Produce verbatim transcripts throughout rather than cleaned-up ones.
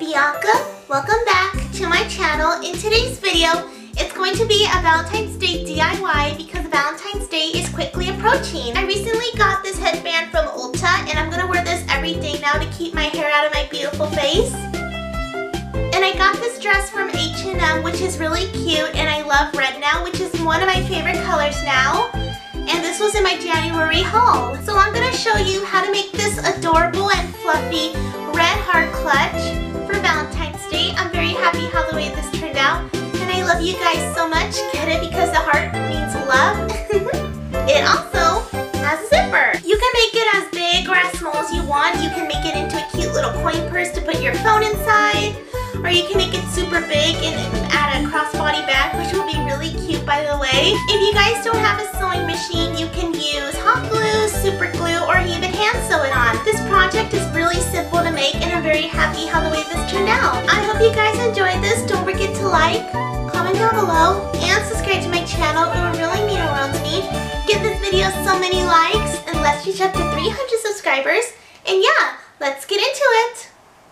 Bianca. Welcome back to my channel. In today's video, it's going to be a Valentine's Day D I Y because Valentine's Day is quickly approaching. I recently got this headband from Ulta and I'm going to wear this every day now to keep my hair out of my beautiful face. And I got this dress from H and M, which is really cute, and I love red now, which is one of my favorite colors now. And this was in my January haul. So I'm going to show you how to make this adorable and fluffy red heart clutch for Valentine's Day. I'm very happy how the way this turned out. And I love you guys so much. Get it because the heart means love. It also has a zipper. You can make it as big or as small as you want. You can make it into a cute little coin purse to put your phone inside. Or you can make it super big and add a crossbody bag, which will be really cute, by the way. If you guys don't have a sewing machine, you can use hot glue, super glue, or even hand sew it on. This project is really simple to make, and I'm very happy how the way this turned out. I hope you guys enjoyed this. Don't forget to like, comment down below, and subscribe to my channel. It would really mean a world to me. Give this video so many likes, and let's reach up to three hundred subscribers. And yeah, let's get into it.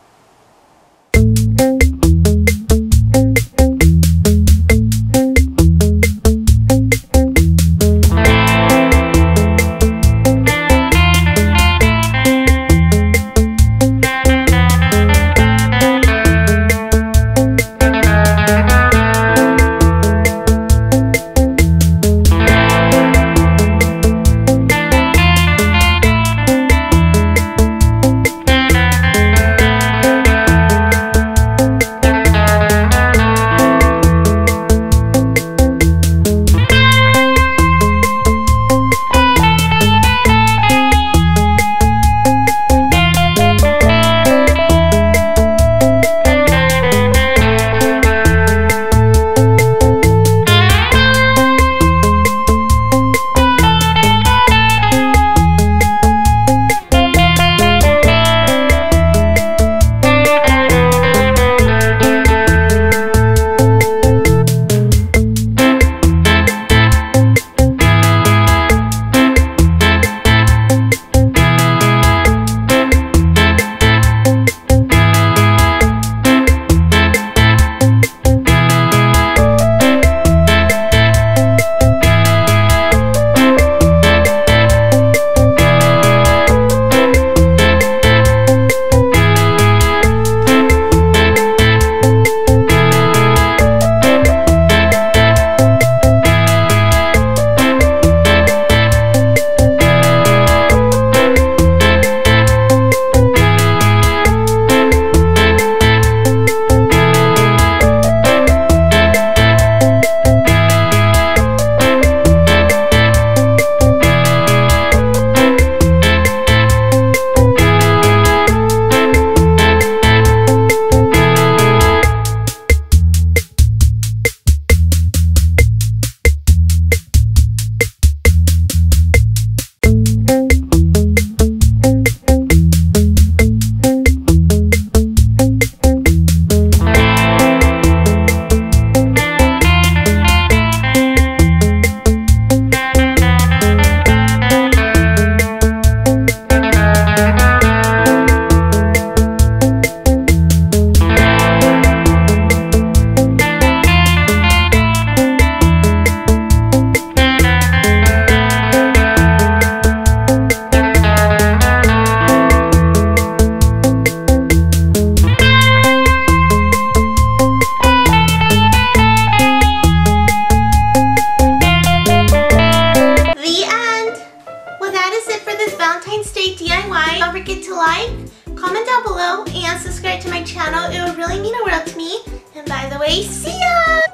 Valentine's Day D I Y. Don't forget to like, comment down below, and subscribe to my channel. It would really mean a world to me. And by the way, see ya!